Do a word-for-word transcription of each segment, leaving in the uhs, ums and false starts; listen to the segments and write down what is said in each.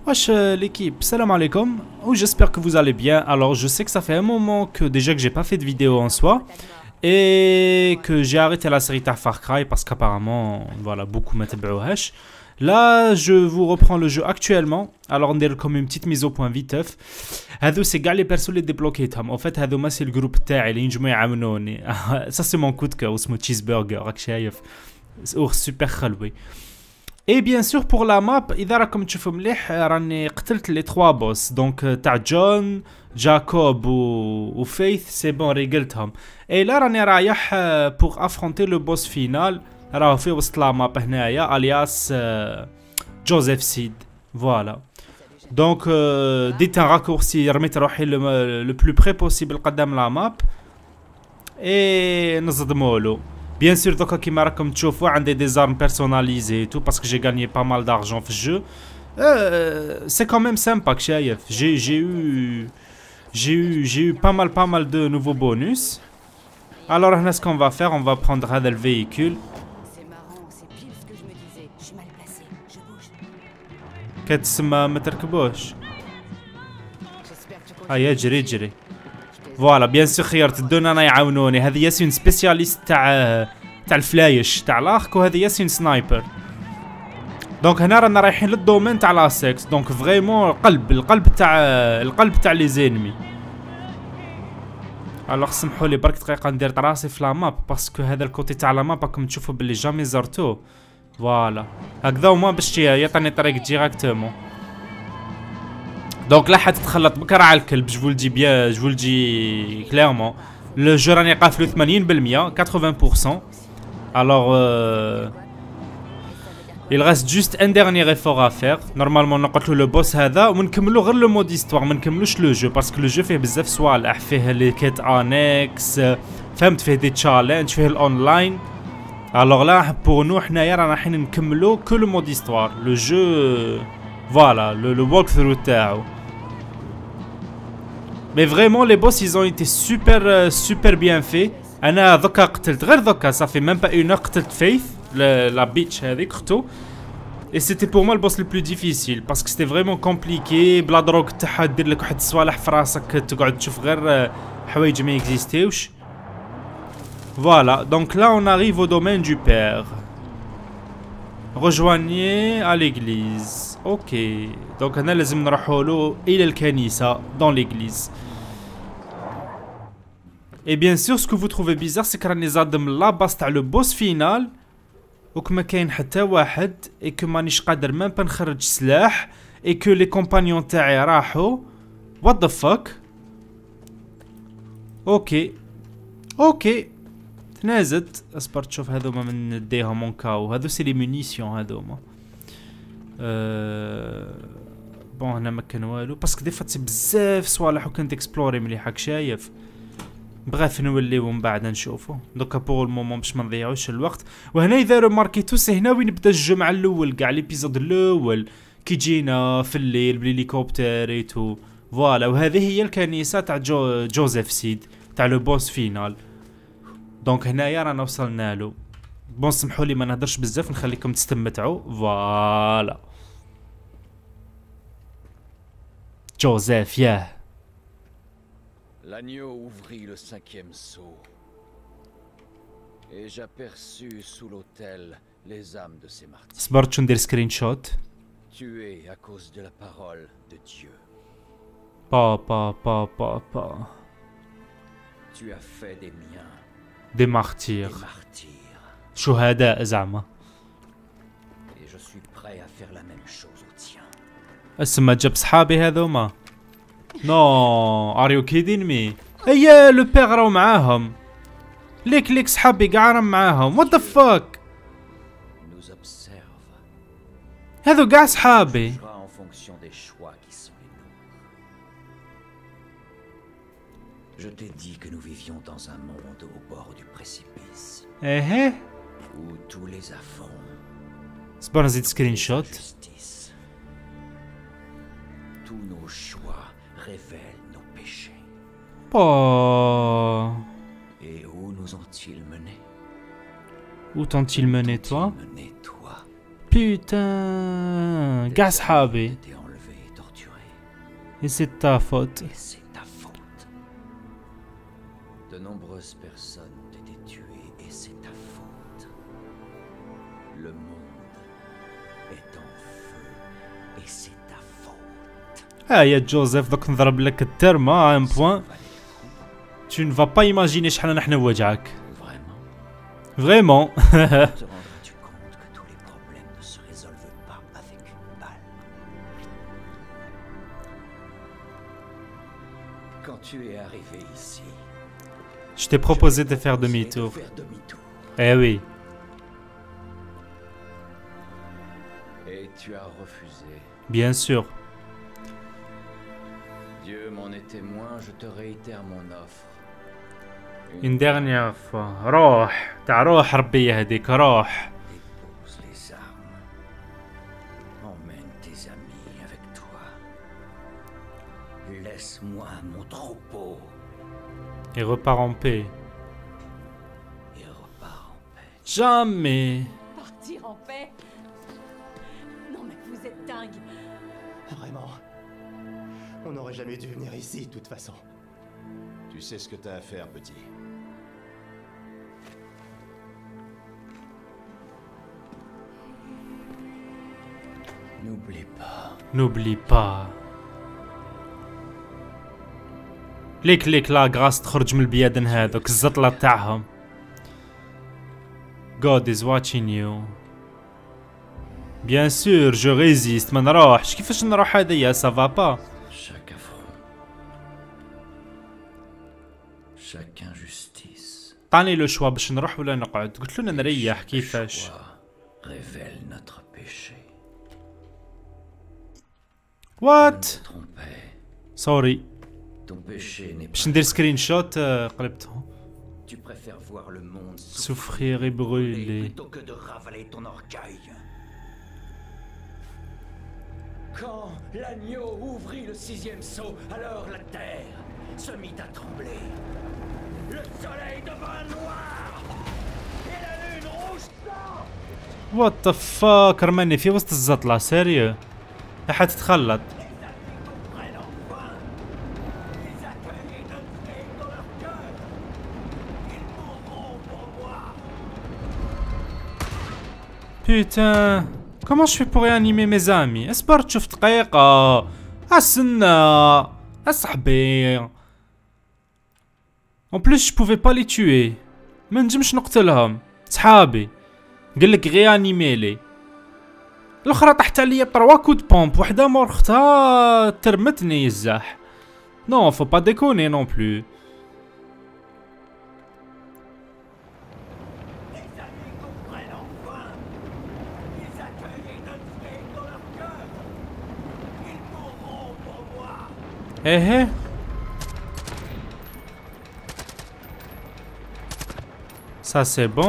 Wesh euh, l'équipe, salam alaikum, oh, j'espère que vous allez bien. Alors je sais que ça fait un moment que déjà que j'ai pas fait de vidéo en soi et que j'ai arrêté la série ta Far Cry parce qu'apparemment voilà beaucoup m'attabouhash. Là je vous reprends le jeu actuellement. Alors on est comme une petite mise au point viteuf. هذو c'est gars les persos les débloquيتهم. En fait هذو ما c'est le groupe تاعي اللي ينجموا يعاونوني. Ça c'est mon coup de cœur اسمه cheeseburger راك شايف. super خلوي. Et bien sûr pour la map, إذا راكم تشوفوا مليح راني قتلت les trois boss. Donc تاع جون، جاكوب و, و فيث سي بون ريقلتهم. Et là راني رايح pour affronter le boss final. راهو في وسط لا ماب هنايا alias جوزيف سيد. Voilà. Donc euh, ديت un raccourci رميت روحي le, le plus près possible قدام la map. Et نصدمولو. Bien sûr, donc, comme vous pouvez voir, j'ai des armes personnalisées et tout parce que j'ai gagné pas mal d'argent dans le jeu. Euh, c'est quand même sympa que j'ai j'ai eu j'ai eu j'ai eu pas mal pas mal de nouveaux bonus. Alors ce qu'on va faire, on va prendre le véhicule. C'est marrant, c'est pile ce que je me disais. Je suis mal placé, je bouge. كتسمى ما تركبوش. J'espère que tu هيا جري جري. فوالا بيان سور خيرت الدون انا يعاونوني. هذه ياسين سبيسياليست تاع تاع الفلايش تاع لاخك وهذه ياسين سنايبر. دونك هنا رانا رايحين للدومين تاع لاسكس. دونك فريمون القلب القلب تاع القلب تاع لي زينمي. الوغ سمحوا لي برك دقيقه ندير طراسي في لا ماب باسكو هذا الكوتي تاع لا ماب راكم تشوفوا باللي جامي زرتوه. فوالا هكذا وما باش يعطيني طريق ديراكتومون. Donc là حتتخلط بكره على الكلب. Je vous le dis bien, je vous le dis clairement. Le jeu راني قافلو ثمانين بالمية quatre-vingts pour cent. Alors euh, il reste juste un dernier effort à faire. Normalement نقتلو لو بوس هذا ونكملو غير لو مود هيستوار ما نكملوش لو جو باسكو لو جو فيه بزاف صوالح. فيه لي كيت انكس فهمت، فيه دي تشالنج، فيه الاونلاين. Alors là pour nous حنايا رانا رايحين نكملو كو لو مود هيستوار. لو جو voilà le, le walkthrough تاعو. Mais vraiment les boss ils ont été super euh, super bien faits. انا ذكا قتلت غير ذكا صافي même pas une heure قتلت فيث la bitch هذيك اختو. Et c'était pour moi le boss le plus difficile parce que c'était vraiment compliqué. بلا دروك تاعها دير لك واحد الصوالح في راسك تقعد تشوف غير حوايج ما اكزيستيوش. Voilà, donc là on arrive au domaine du père. Rejoignez à l'église. Ok, donc on a les imnarholo et le kanisa dans l'église. Et bien sûr, ce que vous trouvez bizarre, c'est qu'on les adem là bas تاع le boss final. وكما كاين حتى واحد et que مانيش قادر même pas نخرج سلاح et que les compagnons تاعي راحوا. What the fuck? Ok. Ok. تنازت. اصبر تشوف هذوما من نديهم مون كاو. هذو سي لي مونيسيون هذوما. أه... بون هنا ما كان والو باسكو دي فات بزاف صوالح وكنت اكسبلوري مليح راك شايف. بغيت نوليو ومن بعد نشوفو. دوكا بور المومون باش ما نضيعوش الوقت. وهنا اذا رماركيتو سي هنا وين بدا الجمعة الاول كاع ليبيزود الاول كي جينا في الليل بالهليكوبتر ايتو. فوالا وهذه هي الكنيسة تاع جو جوزيف سيد تاع لو بوس فينال. دونك هنايا رانا وصلنا له. بون سمحوا لي ما نهضرش بزاف نخليكم تستمتعوا. فوالا جوزيف ياه. L'agneau ouvrit le cinquième sceau, et j'aperçus sous l'autel les âmes de ces martyrs. صبرت شو ندير سكرين شوت. Tués à cause de la parole de Dieu. با با با با با. Tu as fait des miens دي مارتير. des martyrs. شهداء زعما. Et je suis prêt à faire la même chose aux tiens. اسما جاب صحابي هذوما. نو ار يو كيدين مي. ايا لو بيغ راهو معاهم. ليك ليك صحابي كاع راهم معاهم. وات ذا فاك. Nous observe. هذو كاع صحابي. En fonction des choix qui sont les nôtres. Je t'ai dit que nous vivions dans un monde au bord du précipice. ايه Où tous les affronts. صبر نزيد سكرين شوت. Justice. Tous nos choix révèlent nos péchés. با. Et où nous ont-ils menés? Où t'ont-ils mené toi? Mené toi. Putain. كاع صحابي. T'es enlevé Et c'est ta faute. Et c'est ta faute. De nombreuses personnes ont été tuées et c'est ta faute. Le monde est en feu et c'est ta faute. Ah يا جوزيف دوك نضرب لك الترمة ان بوان. Tu ne vas pas imaginer شحال نحن وجعك. Vraiment? Vraiment. Te rendras-tu compte que tous les problèmes ne se résolvent pas avec une balle? Quand tu es arrivé ici, Je t'ai proposé de faire demi-tour. de faire demi-tour. Eh oui. Et tu as refusé. Bien sûr. Dieu m'en est témoin, je te réitère mon offre. Une dernière fois. روح. تاع روح ربي يهديك روح. Dépose les armes. Emmène tes amis avec toi. Laisse-moi mon troupeau Et repart en paix. et repars en paix. Jamais. Partir en paix? Non mais vous êtes dingue. Vraiment. On n'aurait jamais dû venir ici, de toute façon. Tu sais ce que t'as à faire, petit. N'oublie pas. N'oublie pas. ليك ليك لا غراس تخرج من البيادن هذوك الزطلة تاعهم. God is watching you. Bien sûr, je résiste. ما نروحش. كيفاش نروح هذيا؟ Ça va pas. Chaque affront. Chaque injustice. عطاني لو شوا باش نروح ولا نقعد. قلت له نريح كيفاش. Choix révèle notre péché. What? Je me trompais. Sorry. Ton péché n'est باش pas. ندير سكرين شوت قلبتهم. Tu préfères voir le monde Souffrir et brûler. plutôt que de ravaler ton orgueil. Quand l'agneau ouvrit le sixième seau, alors la terre se mit à trembler. Le soleil devint noir et la lune rouge sang. What the fuck رماني في وسط الزطلة سيريو. راح تتخلط. Putain, comment je fais pour réanimer mes amis? اصبر تشوف دقيقة. استنى. اصاحبي. En plus je pouvais pas les tuer. ما نجمش نقتلهم. صحابي. قالك غيانيمي لي. الاخرى طحت عليا بطروا كود بومب وحده مور اختها ترمتني الزاح. Non, faut pas déconner non plus. Eh eh. Ça c'est bon.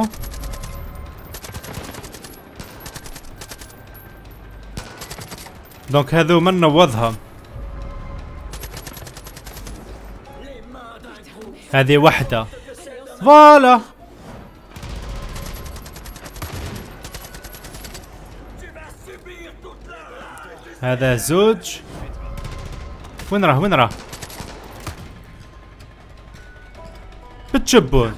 Donc هذو من نوضهم. هذه وحدة. فوالا. هذا زوج. وين راه وين راه؟ بتشبون.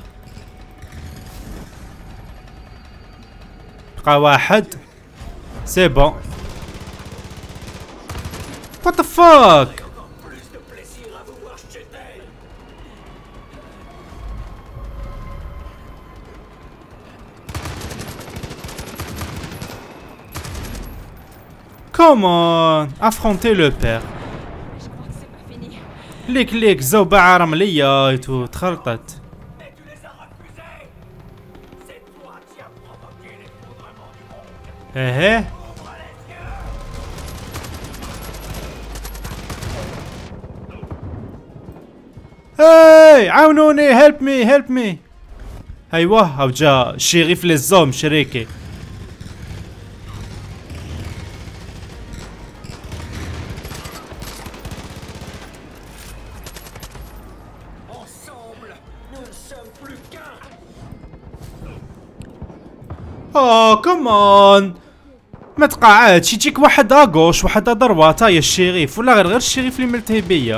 بقى واحد. سي بون. What the fuck? Comment affronter le père? Je crois que c'est pas fini. ليك ليك زوبعة رملية تخلطت. ايه هاي عاونوني هيلب مي هيلب مي. ايوه او جا شريف للزوم شريكي. Oh come on. ما تقعدش يجيك واحد اغوش واحد ضربات يا الشريف ولا غير غير الشريف اللي ملتهي بيا.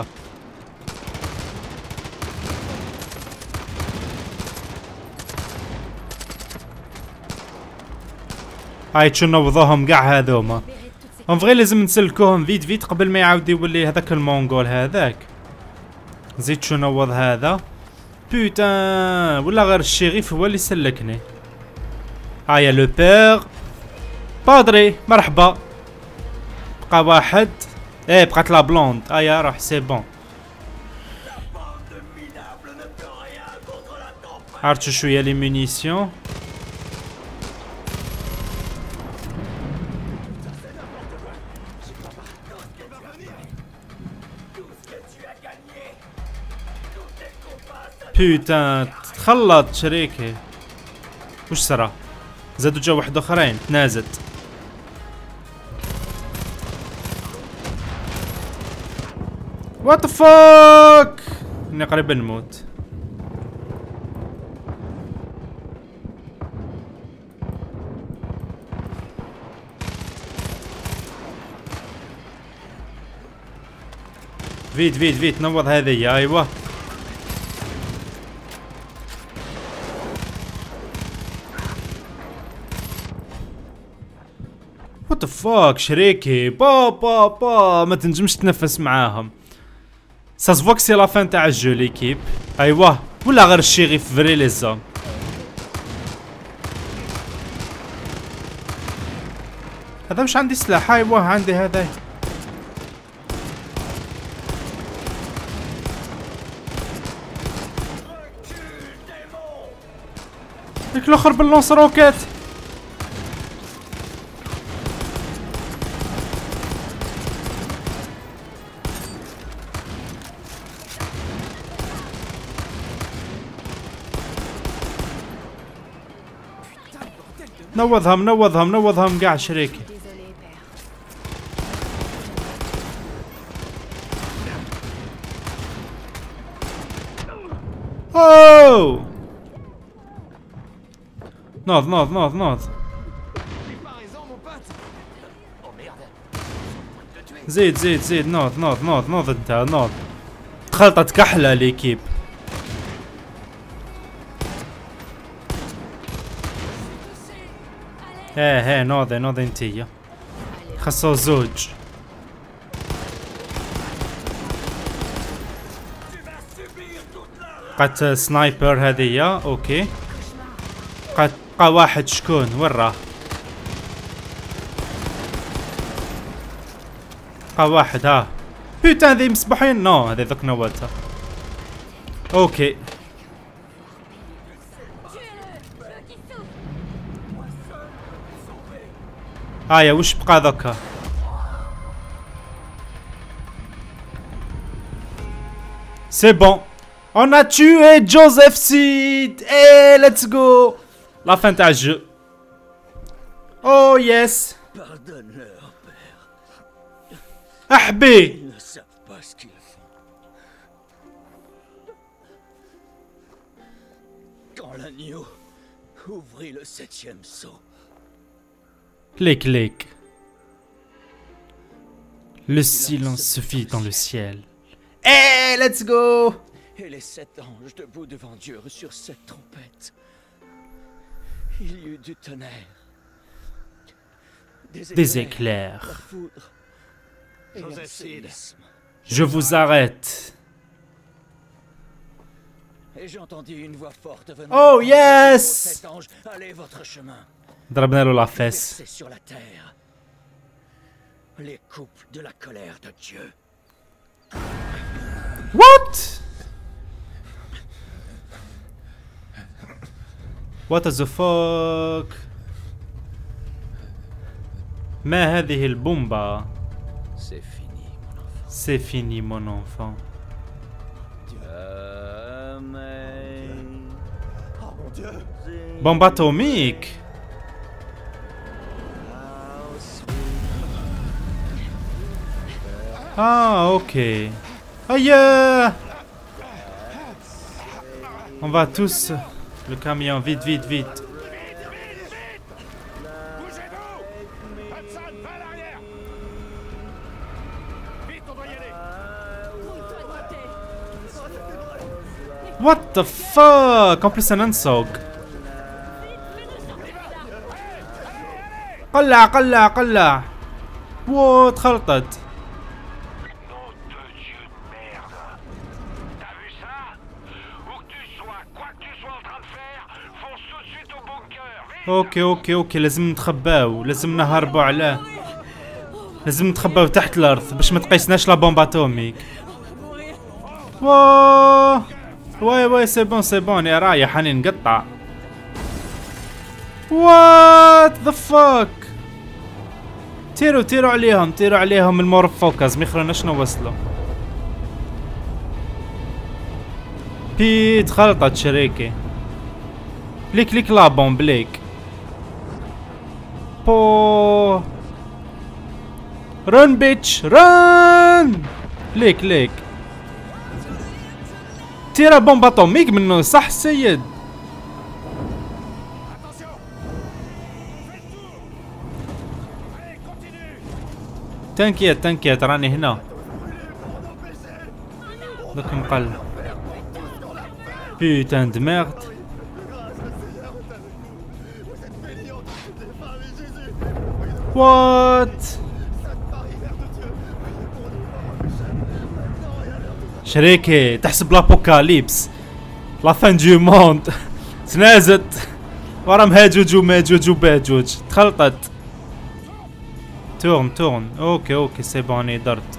هاي شو نوضوهم كاع هذوما. اون فغي لازم نسلكوهم فيت فيت قبل ما يعاود يولي هذاك المونغول هذاك. زيد شو نوض هذا. بوتان ولا غير الشريف هو اللي سلكني. هايا لو بير بادري مرحبا. بقى واحد. ايه بقات لا بلوند. هايا روح سي بون. عرفتو شويه لي مونيسيون. بوتان تخلط شريكي. وش صرا؟ زادو جا واحد اخرين تنازت. وات فاك اني قريب نموت. فيت فيت فيت نوض هذه. ايوه وات فاك شريكي. با با با ما تنجمش تنفس معاهم. ساسفوك سي لافان تاع الجو ليكيب. ايوه ولا غير الشريف فري لي زون. هذا مش عندي سلاح. ايوه عندي هذا. ديك الاخر باللونس روكيت. نوضهم نوضهم نوضهم قاع شريكي. اوه نوض نوض نوض نوض. زيد زيد زيد نوض نوض نوض نوض انت نوض. خلطت كحلة ليكيب. ايه ايه نوضي نوضي انتيا. خاصو زوج. قات سنايبر هذيا. اوكي قات بقى واحد. شكون وين راه؟ بقى واحد. ها بوتان ذي مسبحين. نو هذي ذوك نوتها. اوكي هايا وش بقى ذوكا؟ سي بون on a tué Joseph Seed. Eh let's go. La fin تاع الجو. Oh yes. Pardonne-leur, père. احبي. Ils ne savent pas ce qu'ils font. Quand l'agneau ouvrit le septième sceau. Clic clic. Le silence se fit dans le ciel. Eh let's go. Et les sept anges debout devant Dieu sur cette trompette. Il y eut du tonnerre. Des éclairs. Des éclairs. La foudre. Et un séisme. Je vous arrête. Et j'entendis une voix forte venant. Oh yes. Sept anges, allez votre chemin. ضربنا له la fesse. Versez sur la terre les coupes de la colère de Dieu. What? What the fuck? ما هذه البومبا؟ C'est fini, mon enfant. C'est fini, mon enfant. Amen. Oh mon Dieu. Bombe atomique. Ah, ok. Aïe! On va tous. Le camion, vite, vite, vite. What the fuck. En plus انا نسوق. قلع قلع قلع. واو تخلطت. اوكي اوكي اوكي لازم نتخباو، لازم نهربوا عليه، لازم نتخباو تحت الارض باش ما تقيسناش لا بومب اتوميك. واو واي واي سي بون سي بون يا رايح راني نقطع. وات ذا فاك. تيروا تيروا عليهم تيروا عليهم المور فوكس ما يخلوناش نوصلوا. بيت خلطت شريكي. ليك ليك لا بومب ليك. بو رن بيتش رن. ليك ليك تيرا بومب اتوميك منه صح السيد. تنكيت تنكيت راني هنا. دوك نقل. بيتان دو ميرد. وات شريكي تحسب لابوكاليبس لا فان دو موند. تنازت ورا مهاجوج وماجوج وباجوج تخلطت. تورن تورن اوكي اوكي سي بون درت.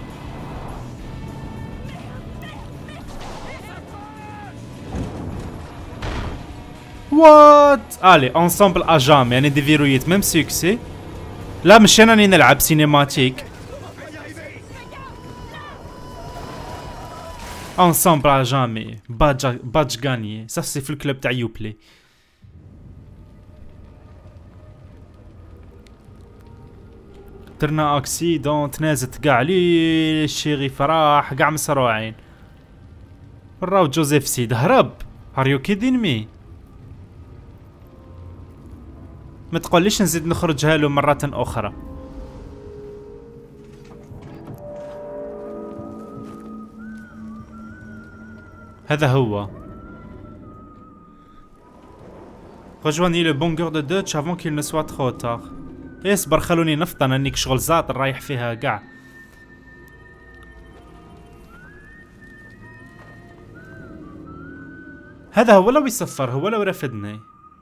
وات الي انسامبل اجام يعني ديفيرويت ميم سوكسي. لا مش انا راني نلعب سينيماتيك. انسامبل اجامي باج باج غاني سا سي في الكلوب تاع يوبلي. درنا اكسيدون تنازت كاع لي الشيغي فراح كاع مسروعين. راهو جوزيف سيد هرب. هاريو كيدين مي. ما تقوليش نزيد نخرجها له مرة أخرى. هذا هو. Rejoignez le bunker de Dutch avant qu'il ne soit trop tard. اصبر خلوني نفطن انك شغل زاطر رايح فيها كاع. هذا هو لو يصفر هو لو رفدني.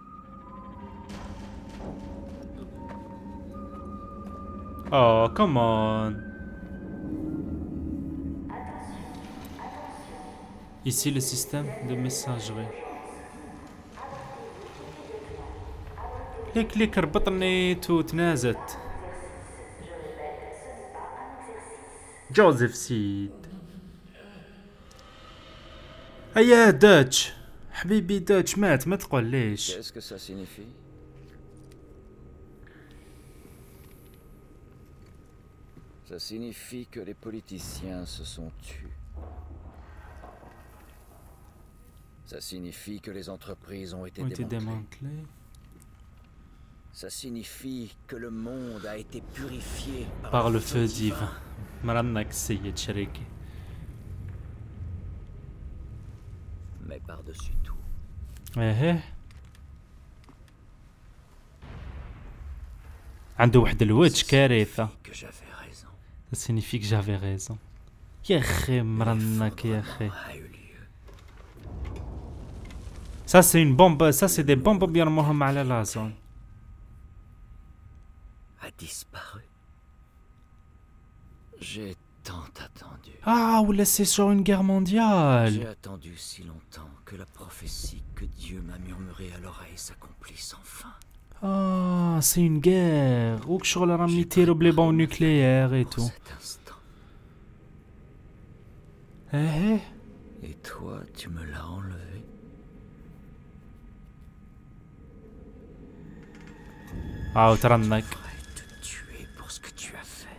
Oh, come on. Ici le système de messagerie. ليك ليك ربطني تو تنازت. جوزيف سيد. هيا داتش حبيبي داتش مات ما تقول ليش. Ça signifie que les politiciens se sont tus. Ça signifie que les entreprises ont été, ont été démantelées. Ça signifie que le monde a été purifié par, par le feu divin. Maranak Seyed Shariki. Mais par-dessus tout. Eh eh. عنده واحد الوجه كارثة. Ça signifie que j'avais raison. يا أخي مرنك يا أخي. Ça c'est une bombe, ça c'est des bombes بيرموهم على la zone. A disparu. J'ai tant attendu. Ah, ou là c'est sur une guerre mondiale. J'ai attendu si longtemps que la prophétie que Dieu m'a murmurée à l'oreille s'accomplisse enfin. Ah, c'est une guerre. Ou que sur la ramité les bombes nucléaires et tout. Cet instant. Eh. Et toi, tu me l'as enlevé. Ah, وترنك. Je te tuer pour ce que tu as fait.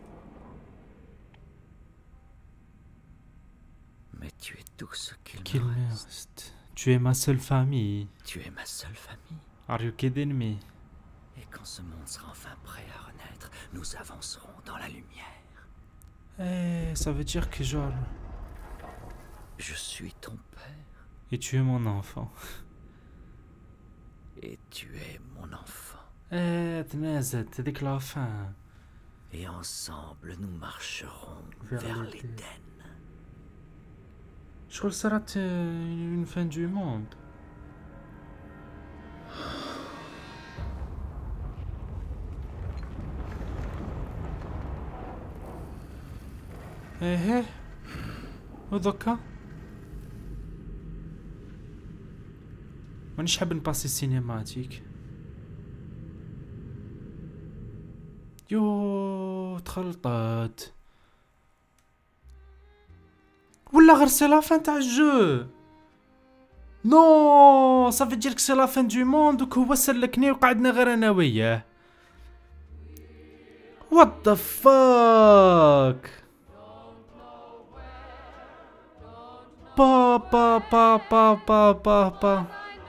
Mais tu es tout ce qu'il me reste. Tu es ma seule famille. Tu es ma seule famille. Are you kidding me? Et quand ce monde sera enfin prêt à renaître, nous avancerons dans la lumière. Eh, ça veut dire que genre... Je suis ton père. Et tu es mon enfant. Et tu es mon enfant. Eh, تنازل هذيك la fin. Et ensemble, nous marcherons Vers vers l'Éden. l'Éden. Je crois que ça sera une fin du monde. Eh eh. ودوكا مانيش حاب نباسي سينيماتيك. يو تخلطات ولا غير سي لا فان تاع الجو. نو صافي دير سي لا فان دو موند وك هو سلكني وقعدنا غير انا وياه. وات ذا فاك. با با با با با با با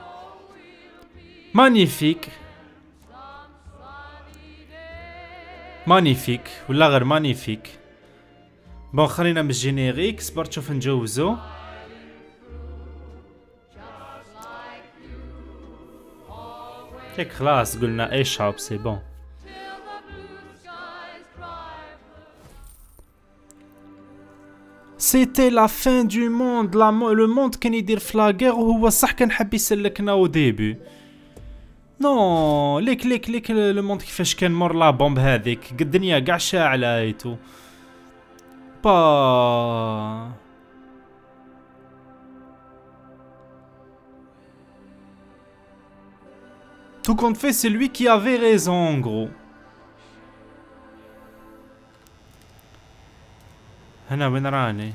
مانيفيك مانيفيك ولا غير مانيفيك. بون خلينا من الجينيريك. صبر شوف نجوزو. هيك خلاص قلنا اي شاب سي بون. سيتي لا فان دو موند. لو موند كان يدير في لاغير وهو صح كان حاب يسلكنا او ديبي. نو ليك ليك ليك لو موند كيفاش كان مور لا بومب هذيك الدنيا كاع شاعله ايتو. با tout compte fait c'est lui qui avait raison en gros. هنا وين راني؟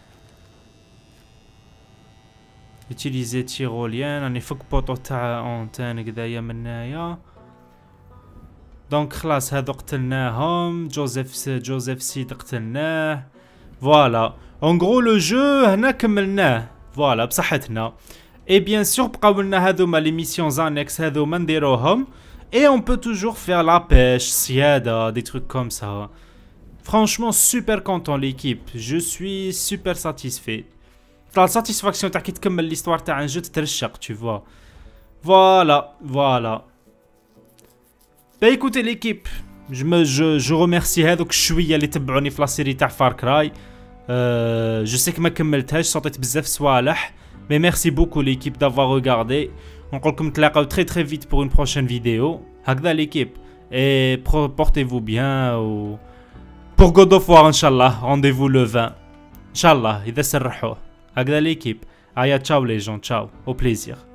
utiliser tyrolien. راني فوق بوطو تاع اونتين كدايا من هنايا. دونك خلاص هادو قتلناهم. جوزيف جوزيف سيد قتلناه. فوالا اون غرو لو جو هنا كملناه. فوالا بصحتنا. اي بيان سور بقاو لنا هذوما لي ميسيون زانكس هذوما نديروهم. اي اون بو توجور فير لا بيش صياده دي تروك كوم سا. Franchement, super content l'équipe. Je suis super satisfait. La satisfaction تاع كي تكمل l'histoire تاع un jeu تترشق, tu vois. Voilà, voilà. Bah écoutez l'équipe, je me je je remercie هذوك شويه اللي تبعوني في لا سيري تاع فار كراي. Euh, je sais que ما كملتهاش صوتيت بزاف صوالح. Mais merci beaucoup l'équipe d'avoir regardé. نقولكم نتلاقاو très très vite pour une prochaine vidéo. هكذا l'équipe. Et portez-vous bien ou pour God of War Inch'Allah, rendez-vous le vingt. Inch'Allah, إذا سرحوه. هكذا l'équipe. Aya, ciao les gens, ciao. Au plaisir.